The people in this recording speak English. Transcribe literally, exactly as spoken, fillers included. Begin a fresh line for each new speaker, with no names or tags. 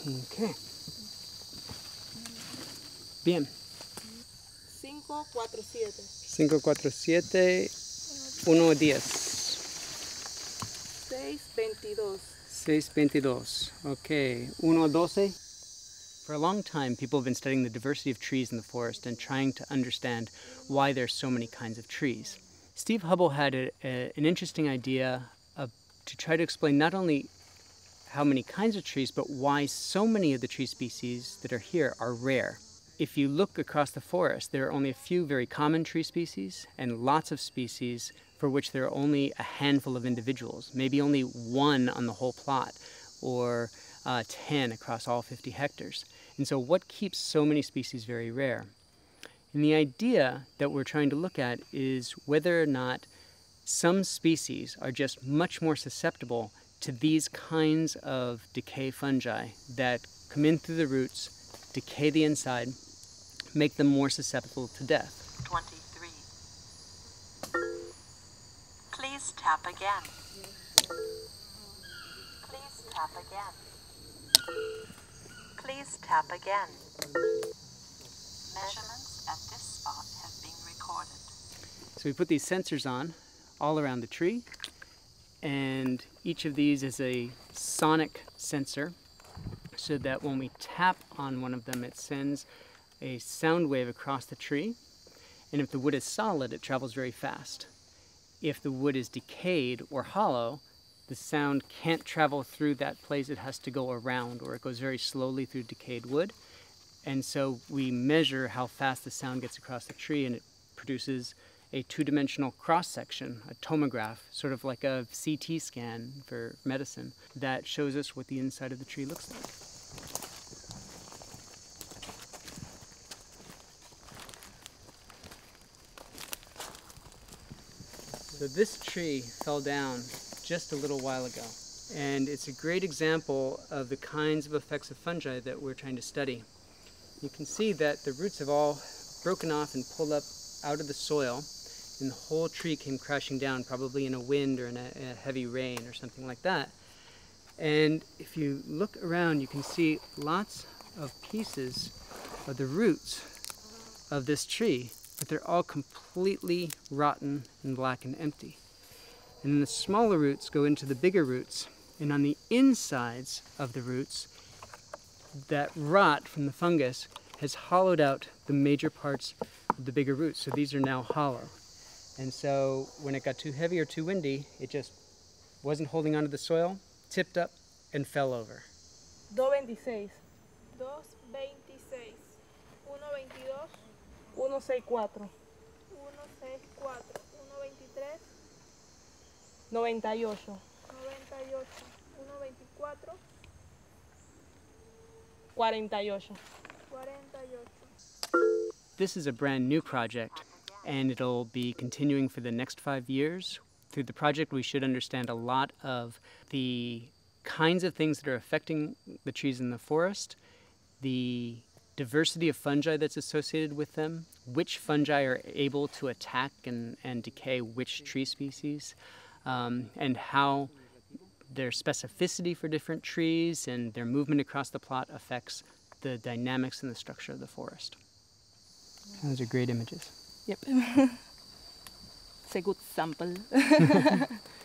Okay. Bien.
cinco, cuatro, siete.
cinco, cuatro, siete, uno, diez.
seis, veintidós.
seis, veintidós. Okay. uno, doce. For a long time, people have been studying the diversity of trees in the forest and trying to understand why there's so many kinds of trees. Steve Hubble had a, a, an interesting idea of, to try to explain not only how many kinds of trees, but why so many of the tree species that are here are rare. If you look across the forest, there are only a few very common tree species and lots of species for which there are only a handful of individuals, maybe only one on the whole plot, or uh, ten across all fifty hectares. And so what keeps so many species very rare? And the idea that we're trying to look at is whether or not some species are just much more susceptible to these kinds of decay fungi that come in through the roots, decay the inside, make them more susceptible to death.
twenty-three. Please tap again. Please tap again. Please tap again. Measurements at this spot have been recorded.
So we put these sensors on all around the tree, and each of these is a sonic sensor, so that when we tap on one of them, it sends a sound wave across the tree. And if the wood is solid, it travels very fast. If the wood is decayed or hollow, the sound can't travel through that place. It has to go around, or it goes very slowly through decayed wood. And so we measure how fast the sound gets across the tree, and it produces a two-dimensional cross-section, a tomograph, sort of like a C T scan for medicine, that shows us what the inside of the tree looks like. So this tree fell down just a little while ago, and it's a great example of the kinds of effects of fungi that we're trying to study. You can see that the roots have all broken off and pulled up out of the soil, and the whole tree came crashing down, probably in a wind or in a, in a heavy rain or something like that. And if you look around, you can see lots of pieces of the roots of this tree, but they're all completely rotten and black and empty. And then the smaller roots go into the bigger roots, and on the insides of the roots, that rot from the fungus has hollowed out the major parts of the bigger roots, so these are now hollow. And so when it got too heavy or too windy, it just wasn't holding onto the soil, tipped up, and fell over.
dos veintiséis. dos veintiséis. uno veintidós. uno sesenta y cuatro. uno sesenta y cuatro. uno veintitrés. noventa y ocho. noventa y ocho. uno veinticuatro. cuarenta y ocho. cuarenta y ocho.
This is a brand new project, and it'll be continuing for the next five years. Through the project, we should understand a lot of the kinds of things that are affecting the trees in the forest, the diversity of fungi that's associated with them, which fungi are able to attack and, and decay which tree species, um, and how their specificity for different trees and their movement across the plot affects the dynamics and the structure of the forest. Those are great images.
Yep. It's a good sample.